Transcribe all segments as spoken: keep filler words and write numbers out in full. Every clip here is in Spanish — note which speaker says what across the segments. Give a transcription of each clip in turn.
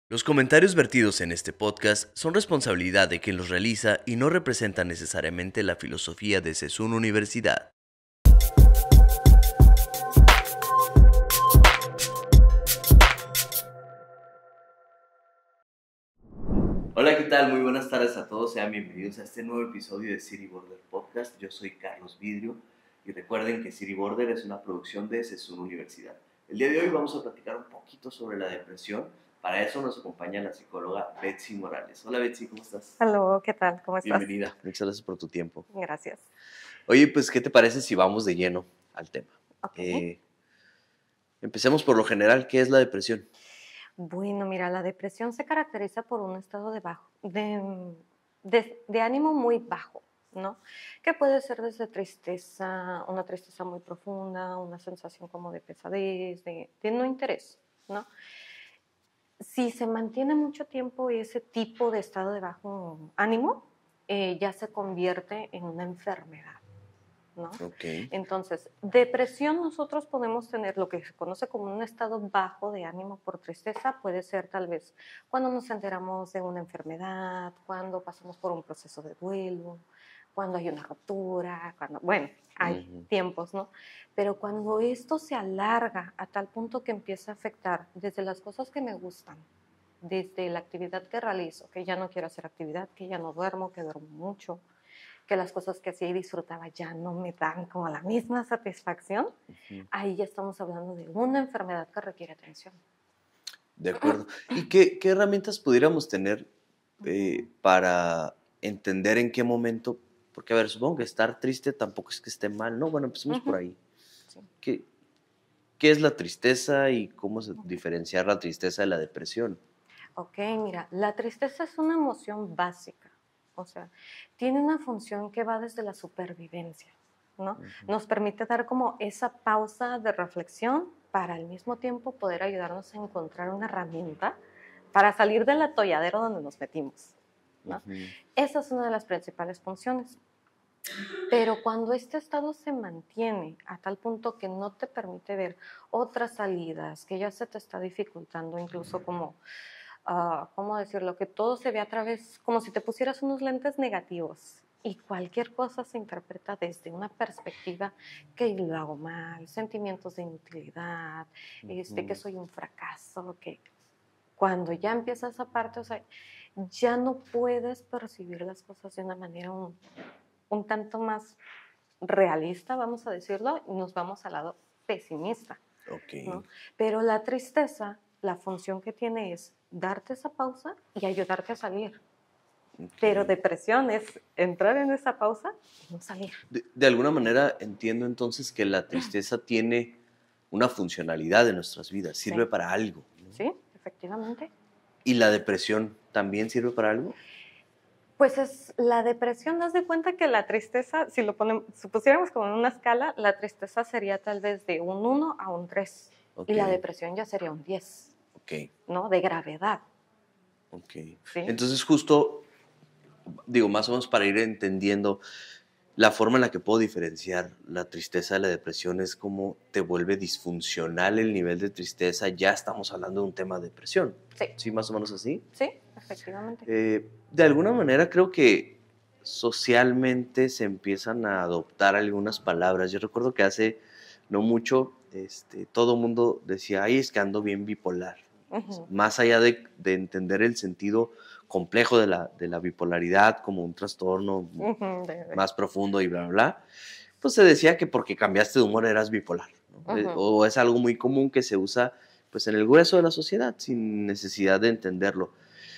Speaker 1: Los comentarios vertidos en este podcast son responsabilidad de quien los realiza y no representan necesariamente la filosofía de Sessun Universidad. Hola, ¿qué tal? Muy buenas tardes a todos. Sean bienvenidos a este nuevo episodio de City Border Podcast. Yo soy Carlos Vidrio y recuerden que City Border es una producción de Sessun Universidad. El día de hoy vamos a platicar un poquito sobre la depresión. Para eso nos acompaña la psicóloga Betsy Morales. Hola Betsy, ¿cómo estás?
Speaker 2: Hola, ¿qué tal? ¿Cómo estás?
Speaker 1: Bienvenida, muchas gracias por tu tiempo.
Speaker 2: Gracias.
Speaker 1: Oye, pues, ¿qué te parece si vamos de lleno al tema?
Speaker 2: Ok.
Speaker 1: Eh, empecemos por lo general, ¿qué es la depresión?
Speaker 2: Bueno, mira, la depresión se caracteriza por un estado de bajo, de, de, de ánimo muy bajo, ¿no? Que puede ser desde tristeza, una tristeza muy profunda, una sensación como de pesadez, de, de no interés, ¿no? Si se mantiene mucho tiempo ese tipo de estado de bajo ánimo, eh, ya se convierte en una enfermedad, ¿no?
Speaker 1: Ok.
Speaker 2: Entonces, depresión nosotros podemos tener lo que se conoce como un estado bajo de ánimo por tristeza, puede ser tal vez cuando nos enteramos de una enfermedad, cuando pasamos por un proceso de duelo, cuando hay una ruptura, cuando, bueno, hay
Speaker 1: Uh-huh.
Speaker 2: tiempos, ¿no? Pero cuando esto se alarga a tal punto que empieza a afectar desde las cosas que me gustan, desde la actividad que realizo, que ya no quiero hacer actividad, que ya no duermo, que duermo mucho, que las cosas que hacía y disfrutaba ya no me dan como la misma satisfacción,
Speaker 1: Uh-huh.
Speaker 2: ahí ya estamos hablando de una enfermedad que requiere atención.
Speaker 1: De acuerdo. ¿Y qué, qué herramientas pudiéramos tener eh, para entender en qué momento? Porque, a ver, supongo que estar triste tampoco es que esté mal, ¿no? Bueno, empecemos por
Speaker 2: Uh-huh.
Speaker 1: ahí.
Speaker 2: Sí.
Speaker 1: ¿Qué, qué es la tristeza y cómo se, diferenciar la tristeza de la depresión?
Speaker 2: Ok, mira, la tristeza es una emoción básica, o sea, tiene una función que va desde la supervivencia, ¿no?
Speaker 1: Uh-huh.
Speaker 2: Nos permite dar como esa pausa de reflexión para al mismo tiempo poder ayudarnos a encontrar una herramienta para salir del atolladero donde nos metimos, ¿no?
Speaker 1: Uh-huh.
Speaker 2: Esa es una de las principales funciones. Pero cuando este estado se mantiene a tal punto que no te permite ver otras salidas, que ya se te está dificultando incluso como, uh, ¿cómo decirlo? Que todo se ve a través, como si te pusieras unos lentes negativos y cualquier cosa se interpreta desde una perspectiva que lo hago mal, sentimientos de inutilidad,
Speaker 1: Uh-huh.
Speaker 2: este, que soy un fracaso, que cuando ya empieza esa parte, o sea, ya no puedes percibir las cosas de una manera un, un tanto más realista, vamos a decirlo, y nos vamos al lado pesimista,
Speaker 1: Ok.
Speaker 2: ¿no? Pero la tristeza, la función que tiene es darte esa pausa y ayudarte a salir.
Speaker 1: Ok.
Speaker 2: Pero depresión es entrar en esa pausa y no salir.
Speaker 1: De, de alguna manera entiendo entonces que la tristeza tiene una funcionalidad en nuestras vidas, sirve
Speaker 2: Sí,
Speaker 1: para algo, ¿no?
Speaker 2: sí, efectivamente.
Speaker 1: ¿Y la depresión también sirve para algo?
Speaker 2: Pues es la depresión, das de cuenta que la tristeza, si lo ponemos, si pusiéramos como en una escala, la tristeza sería tal vez de un uno a un tres
Speaker 1: Ok,
Speaker 2: y la depresión ya sería un diez,
Speaker 1: ok,
Speaker 2: ¿no? De gravedad,
Speaker 1: ok.
Speaker 2: ¿sí?
Speaker 1: Entonces justo, digo, más o menos para ir entendiendo, la forma en la que puedo diferenciar la tristeza de la depresión es cómo te vuelve disfuncional el nivel de tristeza, ya estamos hablando de un tema de depresión,
Speaker 2: Sí,
Speaker 1: ¿sí? Más o menos así.
Speaker 2: sí, efectivamente.
Speaker 1: Eh, de alguna manera creo que socialmente se empiezan a adoptar algunas palabras. Yo recuerdo que hace no mucho este, todo el mundo decía, ay, es que ando bien bipolar.
Speaker 2: Uh-huh.
Speaker 1: Más allá de, de entender el sentido complejo de la, de la bipolaridad como un trastorno
Speaker 2: Uh-huh. De, de.
Speaker 1: más profundo y bla, bla, bla, pues se decía que porque cambiaste de humor eras bipolar, ¿no? Eh,
Speaker 2: Uh-huh.
Speaker 1: o es algo muy común que se usa pues en el grueso de la sociedad sin necesidad de entenderlo.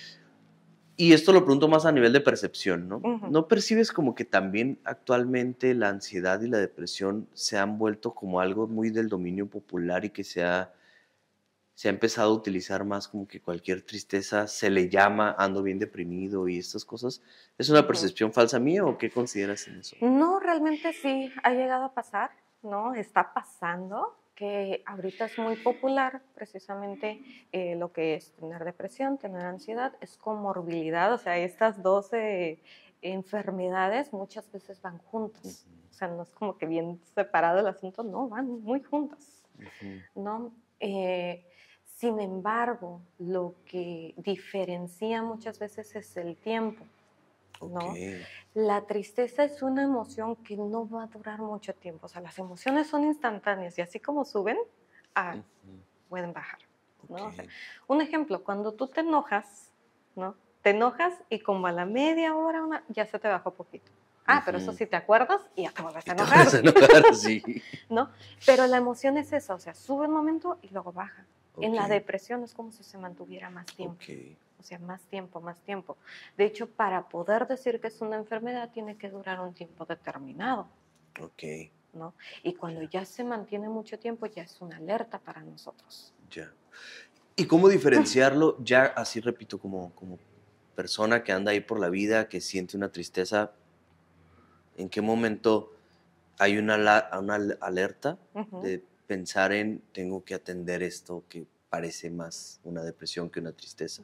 Speaker 1: Y esto lo pregunto más a nivel de percepción, ¿no?
Speaker 2: Uh-huh.
Speaker 1: ¿No percibes como que también actualmente la ansiedad y la depresión se han vuelto como algo muy del dominio popular y que se ha, se ha empezado a utilizar más como que cualquier tristeza se le llama ando bien deprimido y estas cosas? ¿Es una
Speaker 2: Uh-huh.
Speaker 1: percepción falsa mía o qué consideras en eso?
Speaker 2: No, realmente sí ha llegado a pasar, ¿no? Está pasando que ahorita es muy popular precisamente eh, lo que es tener depresión, tener ansiedad, es comorbilidad, o sea, estas dos eh, enfermedades muchas veces van juntas,
Speaker 1: Uh-huh.
Speaker 2: o sea, no es como que bien separado el asunto, no, van muy juntas,
Speaker 1: Uh-huh.
Speaker 2: ¿no? Eh, Sin embargo, lo que diferencia muchas veces es el tiempo, ¿no?
Speaker 1: Ok.
Speaker 2: La tristeza es una emoción que no va a durar mucho tiempo. O sea, las emociones son instantáneas y así como suben, ah,
Speaker 1: Ujú.
Speaker 2: pueden bajar, ¿no? O sea,
Speaker 1: Ok.
Speaker 2: un ejemplo, cuando tú te enojas, ¿no? Te enojas y como a la media hora, una, ya se te bajó poquito. Ah, pero eso
Speaker 1: Ujú.
Speaker 2: sí te acuerdas y ya te vuelves
Speaker 1: Y
Speaker 2: a
Speaker 1: te vas a
Speaker 2: enojar,
Speaker 1: enojar, sí.
Speaker 2: ¿no? Pero la emoción es esa, o sea, sube un momento y luego baja. En
Speaker 1: Ok,
Speaker 2: la depresión es como si se mantuviera más tiempo.
Speaker 1: ok,
Speaker 2: O sea, más tiempo, más tiempo. De hecho, para poder decir que es una enfermedad, tiene que durar un tiempo determinado,
Speaker 1: ok,
Speaker 2: ¿no? Y cuando ya se mantiene mucho tiempo, ya es una alerta para nosotros.
Speaker 1: ya. ¿Y cómo diferenciarlo? Ya así repito, como, como persona que anda ahí por la vida, que siente una tristeza, ¿en qué momento hay una, ala- una al- alerta
Speaker 2: Ujú.
Speaker 1: de pensar en tengo que atender esto que parece más una depresión que una tristeza?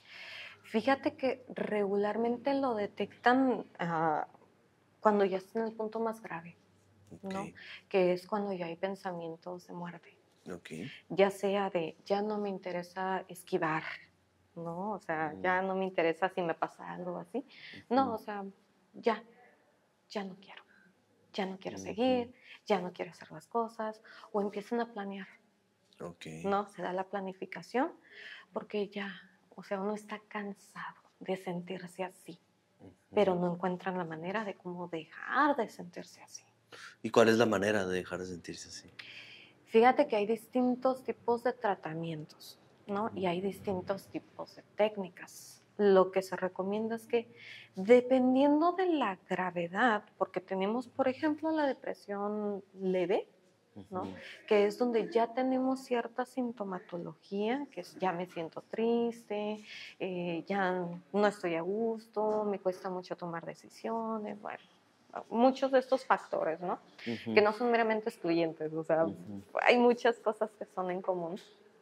Speaker 2: Fíjate que regularmente lo detectan ah, cuando ya está en el punto más grave,
Speaker 1: Ok,
Speaker 2: ¿no? Que es cuando ya hay pensamientos de muerte.
Speaker 1: ok.
Speaker 2: Ya sea de, ya no me interesa esquivar, ¿no? O sea,
Speaker 1: Mm,
Speaker 2: ya no me interesa si me pasa algo así. No,
Speaker 1: ujú,
Speaker 2: o sea, ya, ya no quiero, ya no quiero
Speaker 1: ujú,
Speaker 2: seguir, ya no quiero hacer las cosas, o empiezan a planear,
Speaker 1: ok.
Speaker 2: ¿no? Se da la planificación porque ya, o sea, uno está cansado de sentirse así, pero
Speaker 1: Ujú.
Speaker 2: no encuentran la manera de cómo dejar de sentirse así.
Speaker 1: ¿Y cuál es la manera de dejar de sentirse así?
Speaker 2: Fíjate que hay distintos tipos de tratamientos, ¿no?
Speaker 1: Ujú,
Speaker 2: Y hay distintos tipos de técnicas. Lo que se recomienda es que dependiendo de la gravedad, porque tenemos, por ejemplo, la depresión leve, ¿no?
Speaker 1: ujú,
Speaker 2: Que es donde ya tenemos cierta sintomatología, que es ya me siento triste, eh, ya no estoy a gusto, me cuesta mucho tomar decisiones, bueno, muchos de estos factores, ¿no? Que
Speaker 1: ujú,
Speaker 2: no son meramente excluyentes, o sea,
Speaker 1: ujú.
Speaker 2: hay muchas cosas que son en común,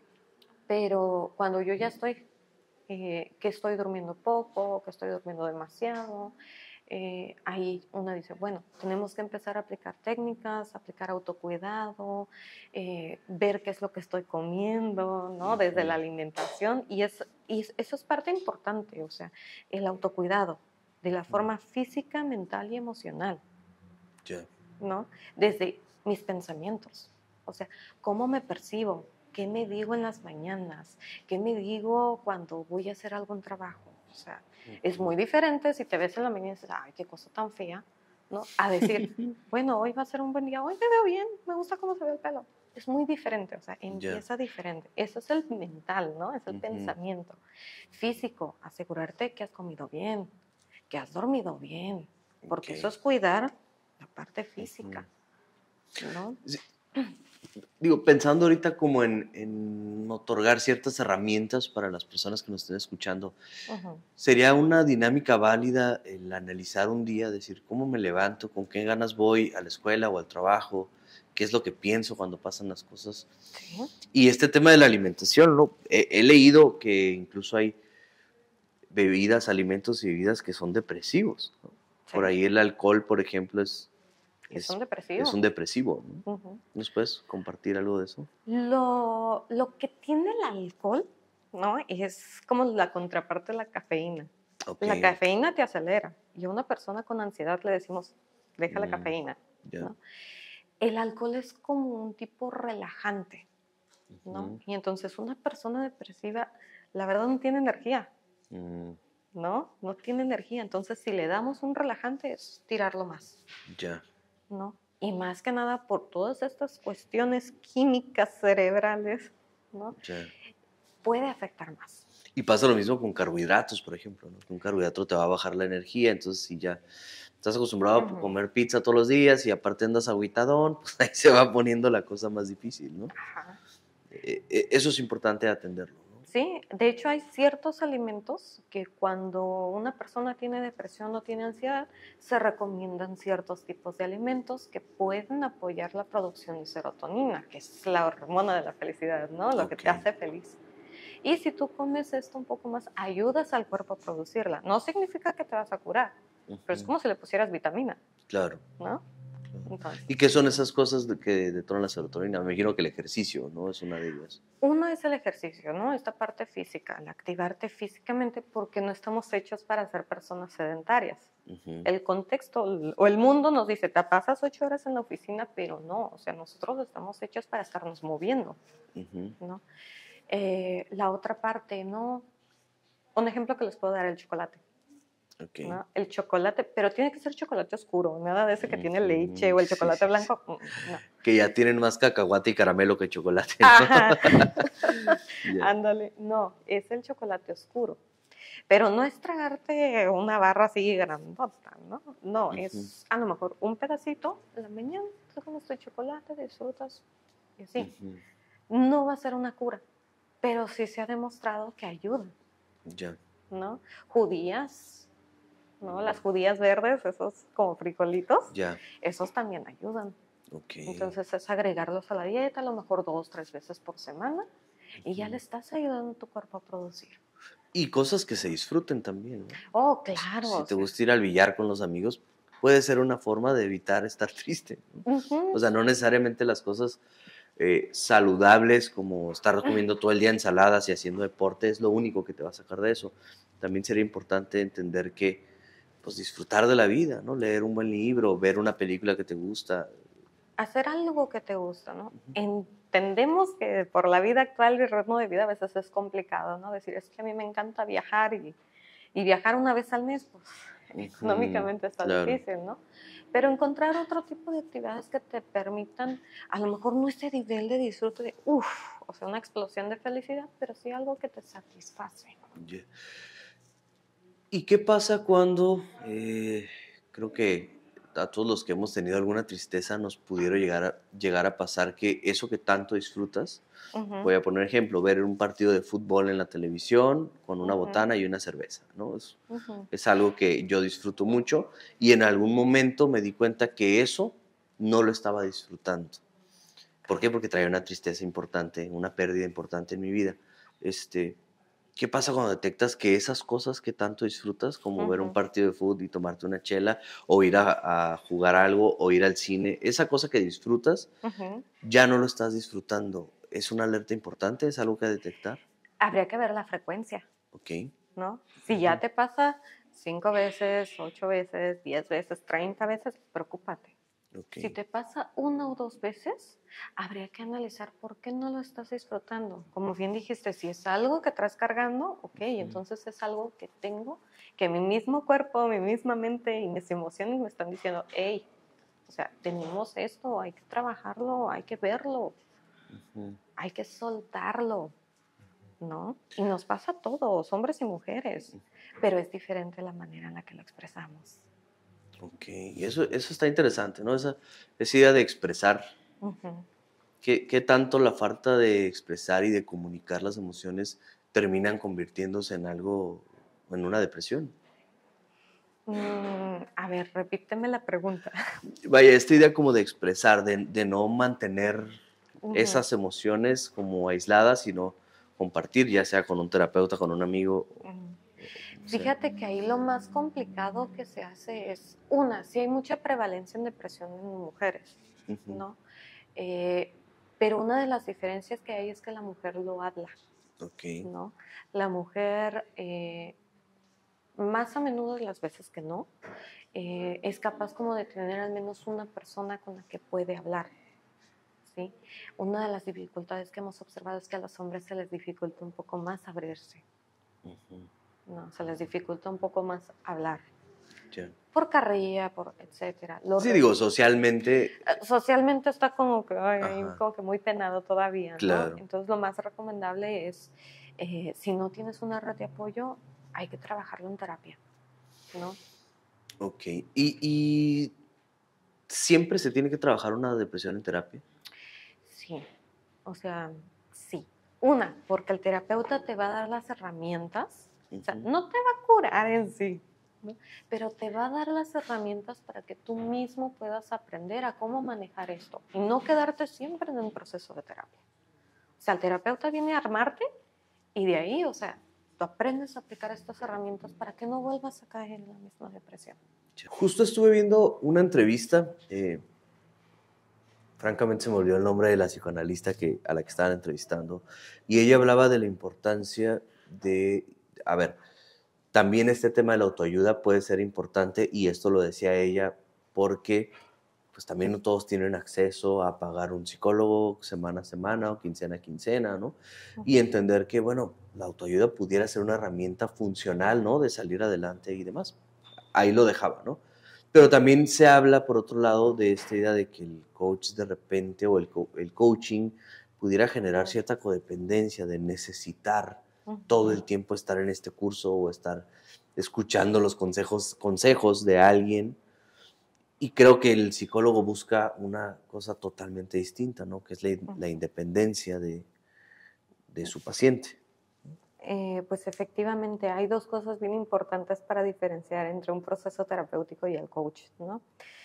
Speaker 2: pero cuando yo ya estoy, eh, que estoy durmiendo poco, que estoy durmiendo demasiado, eh, ahí uno dice, bueno, tenemos que empezar a aplicar técnicas, aplicar autocuidado, eh, ver qué es lo que estoy comiendo, ¿no? Desde la
Speaker 1: Ujú,
Speaker 2: alimentación, y, es, y eso es parte importante, o sea, el autocuidado, de la
Speaker 1: ujú.
Speaker 2: forma física, mental y emocional,
Speaker 1: Ya.
Speaker 2: ¿no? Desde mis pensamientos, o sea, cómo me percibo, qué me digo en las mañanas, qué me digo cuando voy a hacer algún trabajo, o sea, es
Speaker 1: Ujú.
Speaker 2: muy diferente si te ves en la mañana y dices, ay, qué cosa tan fea, ¿no? A decir, bueno, hoy va a ser un buen día, hoy me veo bien, me gusta cómo se ve el pelo. Es muy diferente, o sea,
Speaker 1: Ya.
Speaker 2: empieza diferente. Eso es el mental, ¿no? Es el
Speaker 1: Ujú.
Speaker 2: pensamiento. Físico, asegurarte que has comido bien, que has dormido bien, porque eso
Speaker 1: Ok.
Speaker 2: es cuidar la parte
Speaker 1: Ujú.
Speaker 2: física, ¿no?
Speaker 1: Sí, digo, pensando ahorita como en, en otorgar ciertas herramientas para las personas que nos estén escuchando,
Speaker 2: Ujú.
Speaker 1: ¿sería una dinámica válida el analizar un día, decir cómo me levanto, con qué ganas voy a la escuela o al trabajo, qué es lo que pienso cuando pasan las cosas?
Speaker 2: Sí,
Speaker 1: Y este tema de la alimentación, ¿no? He, he leído que incluso hay bebidas, alimentos y bebidas que son depresivos, ¿no? Por
Speaker 2: sí,
Speaker 1: ahí el alcohol, por ejemplo, es,
Speaker 2: es un
Speaker 1: es, es
Speaker 2: depresivo.
Speaker 1: un depresivo, ¿no?
Speaker 2: Ujú.
Speaker 1: ¿Nos puedes compartir algo de eso?
Speaker 2: Lo, lo que tiene el alcohol, ¿no? Es como la contraparte de la cafeína.
Speaker 1: Ok.
Speaker 2: La cafeína te acelera y a una persona con ansiedad le decimos, deja la
Speaker 1: Mm,
Speaker 2: cafeína,
Speaker 1: ya.
Speaker 2: ¿no? El alcohol es como un tipo relajante, ¿no?
Speaker 1: Ujú,
Speaker 2: Y entonces una persona depresiva, la verdad no tiene energía,
Speaker 1: mm,
Speaker 2: ¿no? No tiene energía. Entonces si le damos un relajante es tirarlo más.
Speaker 1: ya,
Speaker 2: ¿No? Y más que nada por todas estas cuestiones químicas cerebrales, ¿no?
Speaker 1: ya.
Speaker 2: Puede afectar más.
Speaker 1: Y pasa lo mismo con carbohidratos, por ejemplo, ¿no? Que un carbohidrato te va a bajar la energía, entonces si ya estás acostumbrado a
Speaker 2: Ujú.
Speaker 1: comer pizza todos los días y aparte andas agüitadón, pues ahí se va poniendo la cosa más difícil, ¿no?
Speaker 2: Ajá.
Speaker 1: Eh, eh, eso es importante atenderlo, ¿no?
Speaker 2: Sí, de hecho hay ciertos alimentos que cuando una persona tiene depresión o tiene ansiedad, se recomiendan ciertos tipos de alimentos que pueden apoyar la producción de serotonina, que es la hormona de la felicidad, ¿no? Lo que
Speaker 1: Ok.
Speaker 2: te hace feliz. Y si tú comes esto un poco más, ayudas al cuerpo a producirla. No significa que te vas a curar, pero es
Speaker 1: Ujú,
Speaker 2: como si le pusieras vitamina,
Speaker 1: claro,
Speaker 2: ¿no? Entonces,
Speaker 1: ¿Y qué son esas cosas de que detonan la serotonina? Me imagino que el ejercicio, ¿no? Es una de ellas.
Speaker 2: uno es el ejercicio, ¿no? Esta parte física, el activarte físicamente porque no estamos hechos para ser personas sedentarias.
Speaker 1: Ujú,
Speaker 2: El contexto o el mundo nos dice, te pasas ocho horas en la oficina, pero no, o sea, nosotros estamos hechos para estarnos moviendo,
Speaker 1: ujú,
Speaker 2: ¿no? Eh, la otra parte, ¿no? Un ejemplo que les puedo dar, el chocolate,
Speaker 1: ok.
Speaker 2: ¿no? El chocolate, pero tiene que ser chocolate oscuro, nada de ese que tiene leche
Speaker 1: Ujú,
Speaker 2: o el
Speaker 1: sí,
Speaker 2: chocolate
Speaker 1: sí, sí.
Speaker 2: blanco, mm, no.
Speaker 1: Que ya tienen más cacahuate y caramelo que chocolate, ¿no?
Speaker 2: Ajá.
Speaker 1: Ya.
Speaker 2: Ándale, no, es el chocolate oscuro. Pero no es tragarte una barra así grandota, ¿no? No,
Speaker 1: Ujú,
Speaker 2: es a lo mejor un pedacito en la mañana, te comes tu chocolate, disfrutas y así.
Speaker 1: ujú,
Speaker 2: No va a ser una cura, pero sí se ha demostrado que ayuda,
Speaker 1: ya.
Speaker 2: ¿no? Judías, ¿no? Las judías verdes, esos como frijolitos,
Speaker 1: Ya.
Speaker 2: esos también ayudan.
Speaker 1: Ok.
Speaker 2: Entonces es agregarlos a la dieta, a lo mejor dos, tres veces por semana, y ya
Speaker 1: Ujú.
Speaker 2: le estás ayudando a tu cuerpo a producir.
Speaker 1: Y cosas que se disfruten también, ¿no?
Speaker 2: Oh,
Speaker 1: Si
Speaker 2: claro,
Speaker 1: si
Speaker 2: o
Speaker 1: te
Speaker 2: sea.
Speaker 1: gusta ir al billar con los amigos, puede ser una forma de evitar estar triste, ¿no? O
Speaker 2: Ujú.
Speaker 1: sea, no necesariamente las cosas eh, saludables como estar comiendo todo el día ensaladas y haciendo deporte es lo único que te va a sacar de eso. También sería importante entender que, pues, disfrutar de la vida, ¿no? Leer un buen libro, ver una película que te gusta.
Speaker 2: Hacer algo que te gusta, ¿no?
Speaker 1: Ujú,
Speaker 2: Entendemos que por la vida actual y el ritmo de vida a veces es complicado, ¿no? Decir, es que a mí me encanta viajar y, y viajar una vez al mes, pues
Speaker 1: ujú,
Speaker 2: económicamente está
Speaker 1: claro.
Speaker 2: difícil, ¿no? Pero encontrar otro tipo de actividades que te permitan, a lo mejor no ese nivel de disfrute de, uff, o sea, una explosión de felicidad, pero sí algo que te satisface.
Speaker 1: Ya. ¿Y qué pasa cuando, eh, creo que a todos los que hemos tenido alguna tristeza nos pudiera llegar a, llegar a pasar que eso que tanto disfrutas,
Speaker 2: Ujú,
Speaker 1: voy a poner ejemplo, ver un partido de fútbol en la televisión con una
Speaker 2: ujú,
Speaker 1: botana y una cerveza, ¿no? Es,
Speaker 2: ujú.
Speaker 1: es algo que yo disfruto mucho y en algún momento me di cuenta que eso no lo estaba disfrutando. ¿Por qué? Porque traía una tristeza importante, una pérdida importante en mi vida. Este, ¿Qué pasa cuando detectas que esas cosas que tanto disfrutas, como ver un
Speaker 2: Ujú,
Speaker 1: partido de fútbol y tomarte una chela, o ir a, a jugar algo, o ir al cine, esa cosa que disfrutas,
Speaker 2: ujú.
Speaker 1: ya no lo estás disfrutando? ¿Es una alerta importante? ¿Es algo que detectar?
Speaker 2: Habría que ver la frecuencia.
Speaker 1: Ok.
Speaker 2: ¿No? Si ya
Speaker 1: Ujú,
Speaker 2: te pasa cinco veces, ocho veces, diez veces, treinta veces, preocúpate.
Speaker 1: ok.
Speaker 2: Si te pasa una o dos veces, habría que analizar por qué no lo estás disfrutando. Como bien dijiste, si es algo que traes cargando, ok,
Speaker 1: Ujú,
Speaker 2: entonces es algo que tengo, que mi mismo cuerpo, mi misma mente y mis emociones me están diciendo, hey, o sea, tenemos esto, hay que trabajarlo, hay que verlo,
Speaker 1: ujú.
Speaker 2: hay que soltarlo. ¿No? Y nos pasa a todos, hombres y mujeres, pero es diferente la manera en la que lo expresamos.
Speaker 1: Ok, y eso, eso está interesante, ¿no? Esa, esa idea de expresar.
Speaker 2: Ujú.
Speaker 1: ¿Qué, qué tanto la falta de expresar y de comunicar las emociones terminan convirtiéndose en algo, en una depresión?
Speaker 2: Mm, a ver, repíteme la pregunta.
Speaker 1: Vaya, esta idea como de expresar, de, de no mantener
Speaker 2: Ujú.
Speaker 1: esas emociones como aisladas, sino compartir, ya sea con un terapeuta, con un amigo, o,
Speaker 2: Mm.
Speaker 1: o como sea.
Speaker 2: Fíjate que ahí lo más complicado que se hace es, una, sí hay mucha prevalencia en depresión en mujeres,
Speaker 1: Ujú,
Speaker 2: ¿no? Eh, pero una de las diferencias que hay es que la mujer lo habla,
Speaker 1: ok,
Speaker 2: ¿no? La mujer, eh, más a menudo de las veces que no, eh, es capaz como de tener al menos una persona con la que puede hablar, ¿sí? Una de las dificultades que hemos observado es que a los hombres se les dificulta un poco más abrirse,
Speaker 1: ujú,
Speaker 2: ¿no? Se les dificulta un poco más hablar,
Speaker 1: ya.
Speaker 2: por carrilla, por etcétera. Lo
Speaker 1: Sí,
Speaker 2: re-
Speaker 1: digo, socialmente,
Speaker 2: eh, socialmente está como que, ay,
Speaker 1: ajá,
Speaker 2: como que muy penado todavía, ¿no?
Speaker 1: claro,
Speaker 2: Entonces lo más recomendable es, eh, si no tienes una red de apoyo, hay que trabajarlo en terapia, ¿no?
Speaker 1: ok. ¿Y, y siempre se tiene que trabajar una depresión en terapia?
Speaker 2: Sí, o sea, sí. Una, porque el terapeuta te va a dar las herramientas, o sea,
Speaker 1: Ujú,
Speaker 2: no te va a curar en sí, ¿no? Pero te va a dar las herramientas para que tú mismo puedas aprender a cómo manejar esto y no quedarte siempre en un proceso de terapia. O sea, el terapeuta viene a armarte y de ahí, o sea, tú aprendes a aplicar estas herramientas para que no vuelvas a caer en la misma depresión.
Speaker 1: ya. Justo estuve viendo una entrevista, eh, francamente se me olvidó el nombre de la psicoanalista que, a la que estaban entrevistando, y ella hablaba de la importancia de, a ver, también este tema de la autoayuda puede ser importante, y esto lo decía ella porque pues también no todos tienen acceso a pagar un psicólogo semana a semana o quincena a quincena, ¿no? Y entender que, bueno, la autoayuda pudiera ser una herramienta funcional, ¿no? De salir adelante y demás. Ahí lo dejaba, ¿no? Pero también se habla, por otro lado, de esta idea de que el coach de repente o el, co el coaching pudiera generar cierta codependencia de necesitar todo el tiempo estar en este curso o estar escuchando los consejos, consejos de alguien. Y creo que el psicólogo busca una cosa totalmente distinta, ¿no? Que es la, la independencia de, de su paciente.
Speaker 2: Eh, pues efectivamente hay dos cosas bien importantes para diferenciar entre un proceso terapéutico y el coaching, ¿no?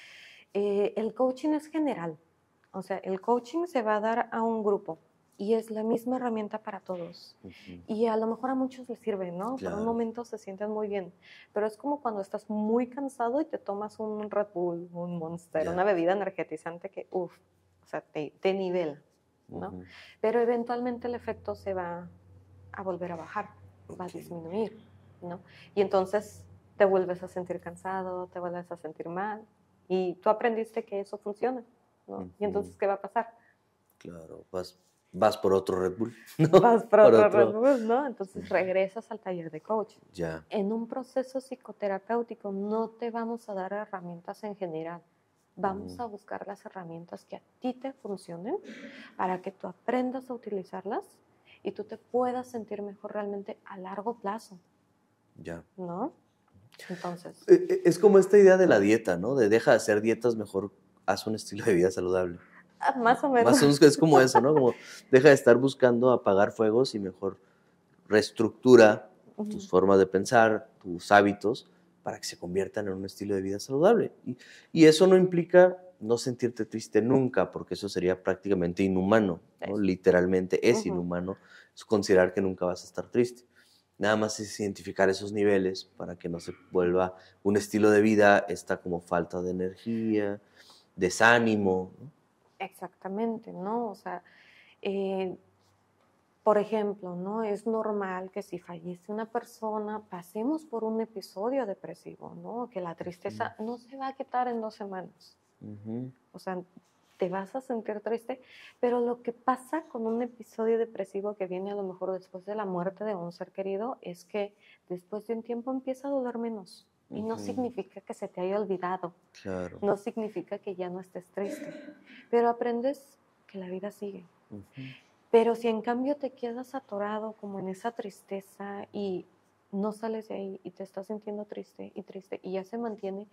Speaker 2: Eh, el coaching es general, o sea, el coaching se va a dar a un grupo y es la misma herramienta para todos. Uh-huh. Y a lo mejor a muchos les sirve, ¿no? Claro. Por un momento se sienten muy bien, pero es como cuando estás muy cansado y te tomas un Red Bull, un Monster, yeah. una bebida energetizante que, uff, o sea, te, te nivela, ¿no? Uh-huh. Pero eventualmente el efecto se va a volver a bajar, okay. va a disminuir, ¿no? Y entonces te vuelves a sentir cansado, te vuelves a sentir mal, y tú aprendiste que eso funciona, ¿no? Uh-huh. Y entonces, ¿qué va a pasar?
Speaker 1: Claro, vas, vas por otro Red Bull,
Speaker 2: ¿no? Vas por, por otro, otro Red Bull, ¿no? Entonces regresas al taller de coaching.
Speaker 1: Ya.
Speaker 2: En un proceso psicoterapéutico no te vamos a dar herramientas en general. Vamos uh-huh. a buscar las herramientas que a ti te funcionen para que tú aprendas a utilizarlas y tú te puedas sentir mejor realmente a largo plazo.
Speaker 1: Ya.
Speaker 2: ¿No? Entonces.
Speaker 1: Es como esta idea de la dieta, ¿no? De deja de hacer dietas, mejor haz un estilo de vida saludable.
Speaker 2: Ah, más o menos.
Speaker 1: Más o menos es como eso, ¿no? Como deja de estar buscando apagar fuegos y mejor reestructura uh-huh. tus formas de pensar, tus hábitos, para que se conviertan en un estilo de vida saludable. Y, y eso no implica no sentirte triste nunca, porque eso sería prácticamente inhumano, ¿no? Literalmente es uh-huh. inhumano es considerar que nunca vas a estar triste. Nada más es identificar esos niveles para que no se vuelva un estilo de vida, esta como falta de energía, desánimo, ¿no?
Speaker 2: Exactamente, ¿no? O sea, eh, por ejemplo, ¿no? Es normal que si fallece una persona pasemos por un episodio depresivo, ¿no? Que la tristeza uh-huh. no se va a quitar en dos semanas. Uh-huh. O sea, te vas a sentir triste, pero lo que pasa con un episodio depresivo que viene a lo mejor después de la muerte de un ser querido es que después de un tiempo empieza a doler menos. Y no uh-huh. significa que se te haya olvidado.
Speaker 1: Claro.
Speaker 2: No significa que ya no estés triste. Pero aprendes que la vida sigue. Uh-huh. Pero si en cambio te quedas atorado como en esa tristeza y no sales de ahí y te estás sintiendo triste y triste y ya se mantiene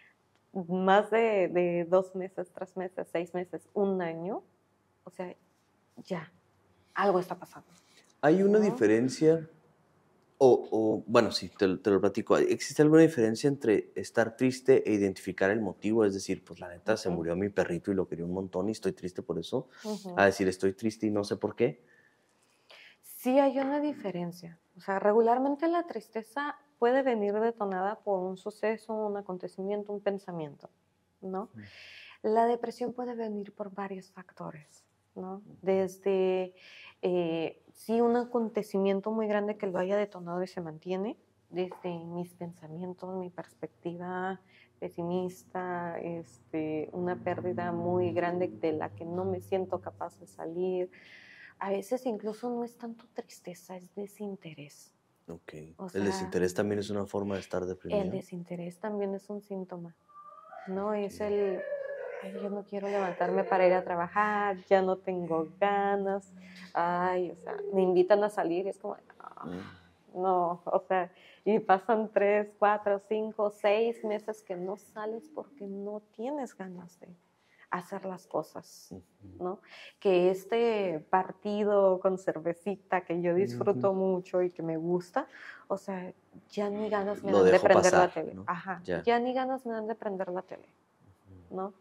Speaker 2: más de, de dos meses, tres meses, seis meses, un año, o sea, ya, algo está pasando.
Speaker 1: ¿Hay una
Speaker 2: ¿no?
Speaker 1: diferencia, o, o bueno, sí, te, te lo platico, ¿existe alguna diferencia entre estar triste e identificar el motivo? Es decir, pues la neta uh-huh. se murió mi perrito y lo quería un montón y estoy triste por eso. Uh-huh. A decir, estoy triste y no sé por qué.
Speaker 2: Sí hay una diferencia. O sea, regularmente la tristeza puede venir detonada por un suceso, un acontecimiento, un pensamiento, ¿no? Uh-huh. La depresión puede venir por varios factores, ¿no? Desde, eh, sí, un acontecimiento muy grande que lo haya detonado y se mantiene, desde mis pensamientos, mi perspectiva pesimista, este, una pérdida muy grande de la que no me siento capaz de salir. A veces incluso no es tanto tristeza, es desinterés.
Speaker 1: Ok. O sea, ¿el desinterés también es una forma de estar deprimido?
Speaker 2: El desinterés también es un síntoma. No okay. Es el, ay, yo no quiero levantarme para ir a trabajar, ya no tengo ganas. Ay, o sea, me invitan a salir y es como, oh, mm. no, o sea, y pasan tres, cuatro, cinco, seis meses que no sales porque no tienes ganas de hacer las cosas, ¿no? Que este partido con cervecita que yo disfruto uh-huh. mucho y que me gusta, o sea, ya ni ganas me
Speaker 1: Lo
Speaker 2: dan de prender
Speaker 1: pasar,
Speaker 2: la tele.
Speaker 1: ¿no?
Speaker 2: Ajá,
Speaker 1: ya.
Speaker 2: ya ni ganas me dan de prender la tele, ¿no?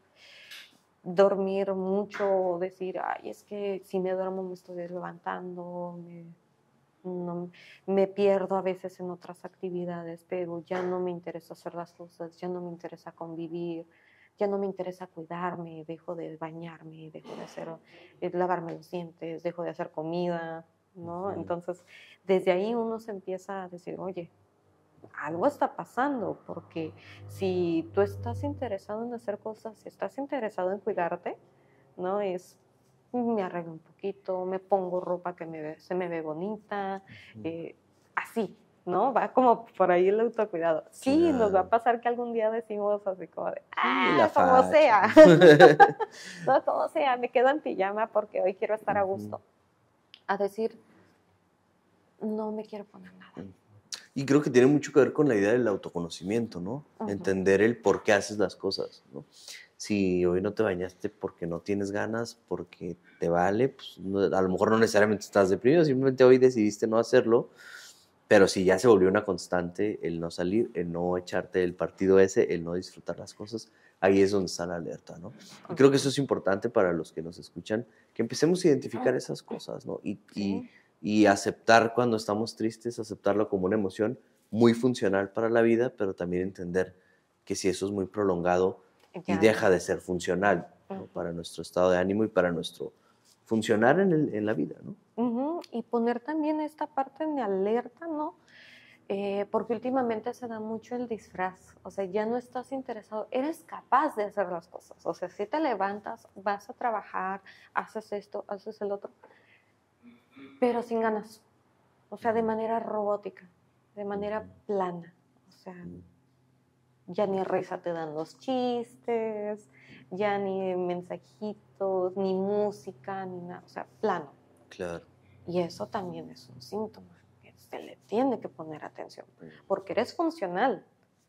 Speaker 2: Dormir mucho, decir, ay, es que si me duermo me estoy levantando, me, no, me pierdo a veces en otras actividades, pero ya no me interesa hacer las cosas, ya no me interesa convivir, ya no me interesa cuidarme, dejo de bañarme, dejo de hacer, de lavarme los dientes, dejo de hacer comida, ¿no?
Speaker 1: Ujú.
Speaker 2: Entonces, desde ahí uno se empieza a decir, oye, algo está pasando, porque si tú estás interesado en hacer cosas, si estás interesado en cuidarte, ¿no? Es, me arreglo un poquito, me pongo ropa que me ve, se me ve bonita, eh, así, ¿no? Va como por ahí el autocuidado. Sí, nos va a
Speaker 1: Claro.
Speaker 2: pasar que algún día decimos así como de,
Speaker 1: Sí, la
Speaker 2: ah, como
Speaker 1: facha.
Speaker 2: sea, no, como sea, me quedo en pijama porque hoy quiero estar a gusto.
Speaker 1: Ujú.
Speaker 2: A decir, no me quiero poner nada.
Speaker 1: Y creo que tiene mucho que ver con la idea del autoconocimiento, ¿no?
Speaker 2: Ujú.
Speaker 1: Entender el por qué haces las cosas, ¿no? Si hoy no te bañaste porque no tienes ganas, porque te vale, pues no- a lo mejor no necesariamente estás deprimido, simplemente hoy decidiste no hacerlo, pero si ya se volvió una constante el no salir, el no echarte el partido ese, el no disfrutar las cosas, ahí es donde está la alerta, ¿no? Y creo que eso es importante para los que nos escuchan, que empecemos a identificar esas cosas, ¿no? Y, y,
Speaker 2: Sí.
Speaker 1: y aceptar cuando estamos tristes, aceptarlo como una emoción muy funcional para la vida, pero también entender que si eso es muy prolongado y
Speaker 2: Ya,
Speaker 1: deja de ser funcional, ¿no?
Speaker 2: Ujú.
Speaker 1: Para nuestro estado de ánimo y para nuestro funcionar en, el- en la vida, ¿no?
Speaker 2: Ujú, y poner también esta parte en alerta, ¿no? Eh, porque últimamente se da mucho el disfraz, o sea, ya no estás interesado, eres capaz de hacer las cosas, o sea, si te levantas, vas a trabajar, haces esto, haces el otro, pero sin ganas, o sea, de manera robótica, de manera plana, o sea, ya ni risa te dan los chistes, ya ni mensajitos, ni música, ni nada, o sea, plano.
Speaker 1: Claro.
Speaker 2: Y eso también es un síntoma que se le tiene que poner atención, porque eres funcional,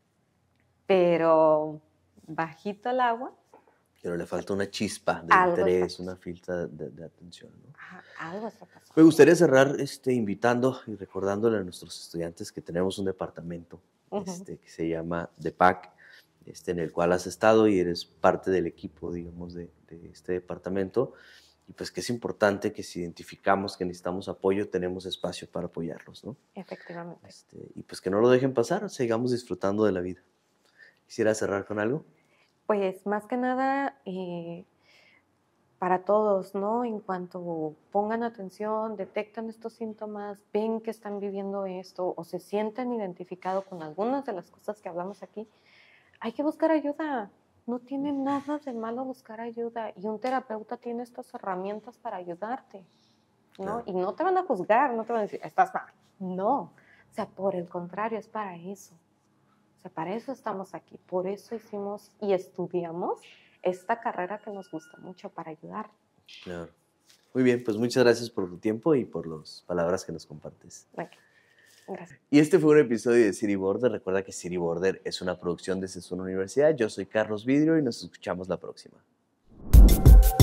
Speaker 2: pero bajito el agua,
Speaker 1: Pero le falta una chispa de
Speaker 2: algo está
Speaker 1: interés, una
Speaker 2: pasando.
Speaker 1: filtra de, de atención, ¿no?
Speaker 2: Ajá, algo está pasando.
Speaker 1: Me gustaría cerrar este, invitando y recordándole a nuestros estudiantes que tenemos un departamento
Speaker 2: Ujú.
Speaker 1: este, que se llama D P A C, este, en el cual has estado y eres parte del equipo, digamos, de, de este departamento. Y pues que es importante que si identificamos que necesitamos apoyo, tenemos espacio para apoyarlos, ¿no?
Speaker 2: Efectivamente.
Speaker 1: Este, y pues que no lo dejen pasar, sigamos disfrutando de la vida. ¿Quisiera cerrar con algo?
Speaker 2: Pues más que nada, eh, para todos, ¿no? En cuanto pongan atención, detectan estos síntomas, ven que están viviendo esto o se sienten identificados con algunas de las cosas que hablamos aquí, hay que buscar ayuda. No tiene nada de malo buscar ayuda y un terapeuta tiene estas herramientas para ayudarte, ¿no?
Speaker 1: Claro.
Speaker 2: Y no te van a juzgar, no te van a decir, estás mal. No, o sea, por el contrario, es para eso. O sea, para eso estamos aquí, por eso hicimos y estudiamos esta carrera que nos gusta mucho, para ayudar.
Speaker 1: Claro. Muy bien, pues muchas gracias por tu tiempo y por las palabras que nos compartes.
Speaker 2: Ok, gracias.
Speaker 1: Y este fue un episodio de City Border. Recuerda que City Border es una producción de CESUN Universidad. Yo soy Carlos Vidrio y nos escuchamos la próxima.